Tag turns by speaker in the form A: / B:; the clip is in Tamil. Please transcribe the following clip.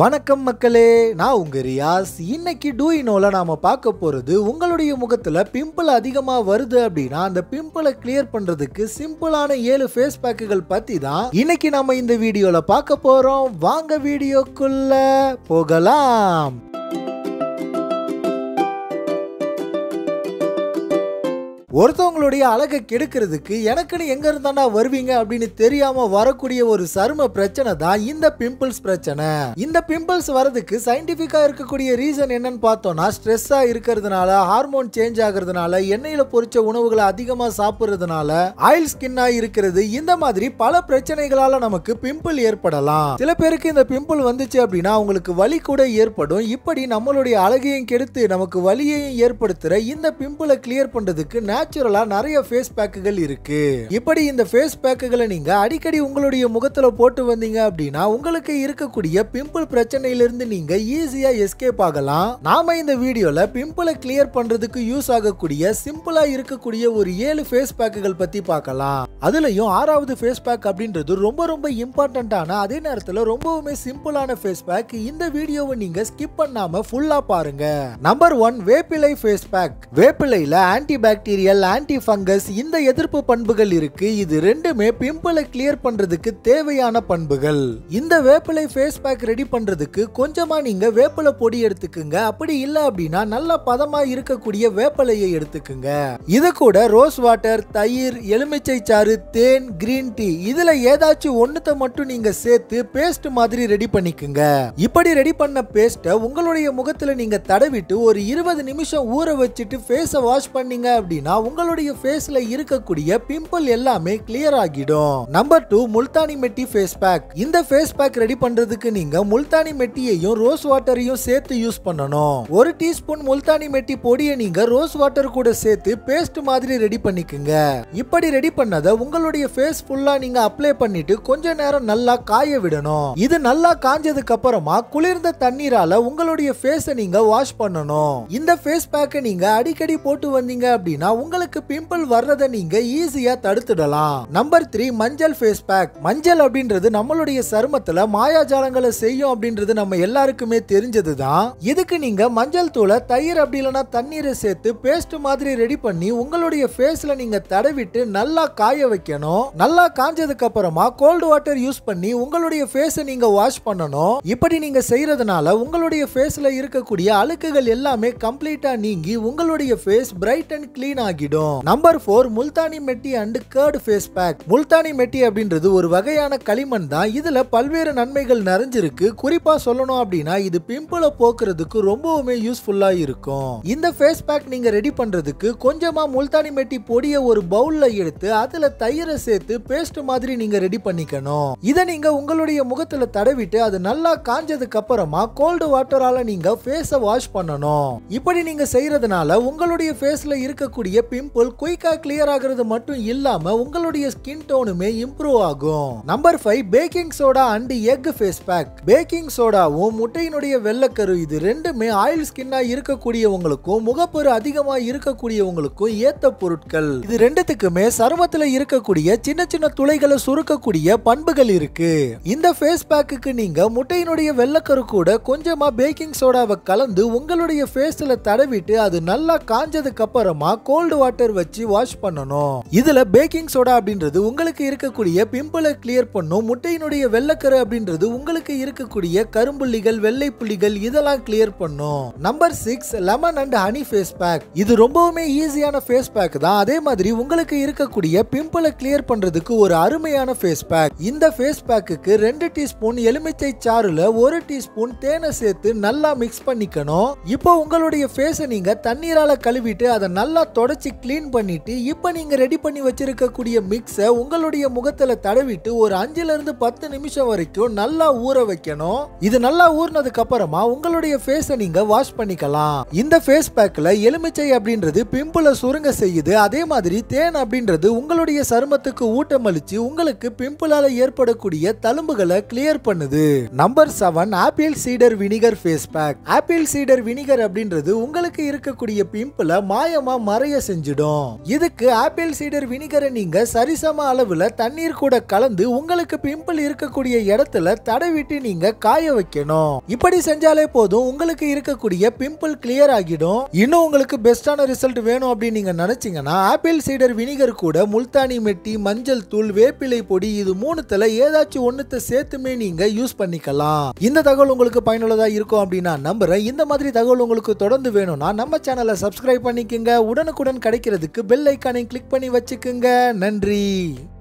A: வணக்கம் மக்களே, நான் உங்க ரியாஸ். இன்னைக்கு டூயினோல நாம பார்க்க போறது உங்களுடைய முகத்துல பிம்பிள் அதிகமா வருது அப்படின்னா அந்த பிம்பிளை கிளியர் பண்றதுக்கு சிம்பிளான 7 ஃபேஸ் பேக்குகள் பத்தி தான் இன்னைக்கு நாம இந்த வீடியோல பார்க்க போறோம். வாங்க வீடியோக்குள்ள போகலாம். ஒருத்தவங்களுடைய அழகை கெடுக்கிறதுக்கு எனக்குன்னு எங்க இருந்தாண்டா வருவீங்க அப்படின்னு தெரியாம வரக்கூடிய ஒரு சரும பிரச்சனை தான் இந்த பிம்பிள்ஸ் பிரச்சனை. இந்த பிம்பிள்ஸ் வரதுக்கு சயின்டிபிக்கா இருக்கக்கூடிய ரீசன் என்னன்னு பார்த்தோம்னா, ஸ்ட்ரெஸ்ஸா இருக்கிறதுனால, ஹார்மோன் சேஞ்ச் ஆகிறதுனால, எண்ணெயில பொரிச்ச உணவுகளை அதிகமா சாப்பிடுறதுனால, ஆயில் ஸ்கின்னா இருக்கிறது, இந்த மாதிரி பல பிரச்சனைகளால நமக்கு பிம்பிள் ஏற்படலாம். சில பேருக்கு இந்த பிம்பிள் வந்துச்சு அப்படின்னா அவங்களுக்கு வலி கூட ஏற்படும். இப்படி நம்மளுடைய அழகையும் கெடுத்து நமக்கு வலியையும் ஏற்படுத்துற இந்த பிம்பிளை கிளியர் பண்றதுக்கு நேச்சுரலா நிறைய ஃபேஸ் பேக்குகள் இருக்கு. இப்படி இந்த ஃபேஸ் பேக்குகளை நீங்க அடிக்கடி உங்களுடைய முகத்துல போட்டு வந்தீங்க அப்படின்னா உங்களுக்கு இருக்கக்கூடிய பிம்பிள் பிரச்சனையிலிருந்து நீங்க ஈஸியா எஸ்கேப் ஆகலாம். நாம இந்த வீடியோல பிம்பிளை கிளியர் பண்றதுக்கு யூஸ் ஆகக்கூடிய சிம்பிளா இருக்கக்கூடிய ஒரு 7 ஃபேஸ் பேக்குகள் பத்தி பார்க்கலாம். அதுலயும் 6வது ஃபேஸ் பேக் அப்படின்றது ரொம்ப இம்பார்ட்டன்டான, அதே நேரத்துல ரொம்பவுமே சிம்பிளான ஃபேஸ் பேக். இந்த வீடியோவை நீங்க ஸ்கிப் பண்ணாம ஃபுல்லா பாருங்க. நம்பர் 1, வேப்பிலை ஃபேஸ் பேக். வேப்பிலைல ஆன்டி பாக்டீரியல், ஆன்டி ஃபங்கஸ் இந்த எதிர்ப்பு பண்புகள் இருக்கு. இது ரெண்டுமே பிம்பிளை கிளியர் பண்றதுக்கு தேவையான பண்புகள். இந்த வேப்பிலை ஃபேஸ் பேக் ரெடி பண்றதுக்கு கொஞ்சமா நீங்க வேப்பிலை பொடி எடுத்துக்குங்க. அப்படி இல்ல அப்படின்னா நல்ல பதமா இருக்கக்கூடிய வேப்பிலையை எடுத்துக்குங்க. இது கூட ரோஸ் வாட்டர், தயிர், எலுமிச்சை சாறு, தேன், கிரீன் டீ இதுல ஏதாச்சும் ஒண்ணுத்த மட்டும் நீங்க சேர்த்து பேஸ்ட் மாதிரி ரெடி பண்ணிக்குங்க. இப்படி ரெடி பண்ண பேஸ்ட உங்களுடைய முகத்துல நீங்க தடவிட்டு ஒரு 20 நிமிஷம் ஊற வச்சுட்டு ஃபேஸை வாஷ் பண்ணீங்க அப்படின்னா உங்களுடைய ஃபேஸ்ல இருக்கக்கூடிய பிம்பிள் எல்லாமே கிளியர் ஆகிடும். Number 2, Multani mitti face pack. இந்த ஃபேஸ் பேக் ரெடி பண்றதுக்கு நீங்க முல்தானி மெட்டியையும் ரோஸ் வாட்டரையும் சேர்த்து யூஸ் பண்ணணும். 1 டீஸ்பூன் முல்தானி மெட்டி பொடியை நீங்க ரோஸ் வாட்டர் கூட சேர்த்து பேஸ்ட் மாதிரி ரெடி பண்ணிக்குங்க. இப்படி ரெடி பண்ணதை உங்களுடைய ஃபேஸ் ஃபுல்லா நீங்க அப்ளை பண்ணிட்டு கொஞ்ச நேரம் நல்லா காய விடணும். இது நல்லா காஞ்சதுக்கு அப்புறமா குளிர்ந்த தண்ணீரால உங்களுடைய ஃபேஸை நீங்க வாஷ் பண்ணணும். இந்த ஃபேஸ் பேக்கை நீங்க அடிக்கடி போட்டு வந்தீங்க அப்படின்னா உங்களுக்கு பிம்பிள் வர்றதை நீங்க ஈஸியா தடுத்துடலாம். நம்பர் 3, மஞ்சள் ஃபேஸ் பேக். மஞ்சள் அப்படின்றது நம்மளுடைய சருமத்துல மாயாஜாலங்களை செய்யும் அப்படின்றது நம்ம எல்லாருக்குமே தெரிஞ்சதுதான். இதுக்கு நீங்க மஞ்சள் தூளை தயிர் அப்படி இல்லைன்னா தண்ணீரை சேர்த்து பேஸ்ட் மாதிரி ரெடி பண்ணி உங்களுடைய ஃபேஸ்ல நீங்க தடவிட்டு நல்லா காய வைக்கணும். நல்லா காஞ்சதுக்கு அப்புறமா கோல்டு வாட்டர் யூஸ் பண்ணி உங்களுடைய ஃபேஸை நீங்க வாஷ் பண்ணணும். இப்படி நீங்க செய்யறதுனால உங்களுடைய ஃபேஸ்ல இருக்கக்கூடிய அழுக்குகள் எல்லாமே கம்ப்ளீட்டா நீங்கி உங்களுடைய ஃபேஸ் பிரைட் அண்ட் கிளீன் ஆகிடும். Number 4, Multani mitti and curd face pack. Multani mitti அப்படின்றது ஒரு வகையான களிமண் தான். இதுல பல்வேறு நன்மைகள் நிறைஞ்சிருக்கு. குறிப்பா சொல்லணும் அப்படின்னா இது பிம்பிளை போக்குறதுக்கு ரொம்பவுமே யூஸ்ஃபுல்லா இருக்கும். இந்த ஃபேஸ் பேக் நீங்க ரெடி பண்றதுக்கு கொஞ்சமா முல்தானி மெட்டி பொடியை ஒரு பவுல்ல எடுத்து அதுல தயிரை சேர்த்து பேஸ்ட் மாதிரி நீங்க ரெடி பண்ணிக்கணும். இதை நீங்க உங்களுடைய முகத்துல தடவிட்டு அது நல்லா காஞ்சதுக்கு அப்புறமா கோல்டு வாட்டரால நீங்க ஃபேஸை வாஷ் பண்ணணும். இப்படி நீங்க செய்யறதுனால உங்களுடைய ஃபேஸ்ல இருக்கக்கூடிய பிம்பிள் குயிக்கா கிளியர் ஆகிறது மட்டும் இல்லாம உங்களுடைய ஸ்கின் டோனுமே இம்ப்ரூவ் ஆகும். Number 5, baking soda and egg face pack. Baking சோடாவும் முட்டையினுடைய வெள்ளைக்கரு இது ரெண்டுமே ஆயில் ஸ்கின்னா இருக்கக்கூடியவங்களுக்கும் முகப்பரு அதிகமா இருக்கக்கூடியவங்களுக்கும் ஏத்த பொருட்கள். இது ரெண்டுத்துக்குமே சருமத்துல இருக்கக்கூடிய சின்ன துளைகளை சுருக்கக்கூடிய பண்புகள் இருக்கு. இந்த ஃபேஸ் பேக்குக்கு நீங்க முட்டையினுடைய வெள்ளைக்கரு கூட கொஞ்சமா பேக்கிங் சோடாவை கலந்து உங்களுடைய ஃபேஸ்ல தடவிட்டு அது நல்லா காஞ்சதுக்கு அப்புறமா கோல்டு வாட்டர் வச்சு வாஷ் பண்ணணும். இதுல பேக்கிங் சோடா அப்படின்றது உங்களுக்கு இருக்கக்கூடிய பிம்பிளை கிளியர் பண்ணும். முட்டையினுடைய வெள்ளைக்கரு அப்படின்றது உங்களுக்கு இருக்கக்கூடிய கரும்புள்ளிகள், வெள்ளை புள்ளிகள் இதெல்லாம் கிளியர் பண்ணும். Number 6, lemon and honey face pack. இது ரொம்பவுமே ஈஸியான ஃபேஸ் பேக் தான். அதே மாதிரி உங்களுக்கு இருக்கக்கூடிய பிம்பிளை கிளியர் பண்றதுக்கு ஒரு அருமையான ஃபேஸ் பேக். இந்த ஃபேஸ் பேக்குக்கு 2 டீஸ்பூன் எலுமிச்சை சாறுல 1 டீஸ்பூன் தேனை சேர்த்து நல்லா மிக்ஸ் பண்ணிக்கணும். இப்போ உங்களுடைய ஃபேஸை நீங்க தண்ணீரால கழுவிட்டு அதை நல்லா தொடச்சி கிளீன் பண்ணிட்டு இப்ப நீங்க ரெடி பண்ணி வச்சிருக்கக்கூடிய மிக்ஸை உங்களுடைய முகத்துல தடவிட்டு ஒரு 5 ல இருந்து 10 நிமிஷம் வரைக்கும் நல்லா ஊற வைக்கணும். இது நல்லா ஊறினதுக்கு அப்புறமா உங்களுடைய ஃபேஸை நீங்க வாஷ் பண்ணிக்கலாம். இந்த ஃபேஸ் பேக்ல எலுமிச்சை அப்படின்றது பிம்பிளை சுருங்க செய்யுது. அதே மாதிரி தேன் அப்படின்றது உங்களுடைய உங்களுடைய சருமத்துக்கு ஊட்டமளிச்சு உங்களுக்கு பிம்பிளால ஏற்படக்கூடிய தழும்புகளை கிளியர் பண்ணுது. Number 7 apple cider vinegar face pack. Apple cider vinegar அப்படின்றது உங்களுக்கு இருக்கக்கூடிய பிம்பிள மாயமா மறைய செஞ்சிடும். இதுக்கு ஆப்பிள் சீடர் வினிகரை நீங்க சரிசம அளவுல தண்ணீர் கூட கலந்து உங்களுக்கு பிம்பிள் இருக்கக்கூடிய இடத்துல தடவிட்டு நீங்க காய வைக்கணும். இப்படி செஞ்சாலே போதும் உங்களுக்கு இருக்கக்கூடிய பிம்பிள் கிளியர் ஆகிடும். இன்னும் உங்களுக்கு பெஸ்டான ரிசல்ட் வேணும் அப்படின்னு நீங்க நினைச்சீங்கன்னா ஆப்பிள் சீடர் வினிகர் கூட முல்தானி மெட்டி, மஞ்சள் தூள், வேப்பிலை பொடி இது மூணுத்துல ஏதாச்சும் ஒண்ணுத்தை சேர்த்துமே நீங்க யூஸ் பண்ணிக்கலாம். இந்த தகவல் உங்களுக்கு பயனுள்ளதா இருக்கும் அப்படின்னா நம்புறேன். இந்த மாதிரி தகவல் உங்களுக்கு தொடர்ந்து வேணும்னா நம்ம சேனலை சப்ஸ்கிரைப் பண்ணிக்கங்க. உடனுக்குடன் கிடைக்கிறதுக்கு பெல் ஐகானை கிளிக் பண்ணி வச்சுக்கோங்க. நன்றி.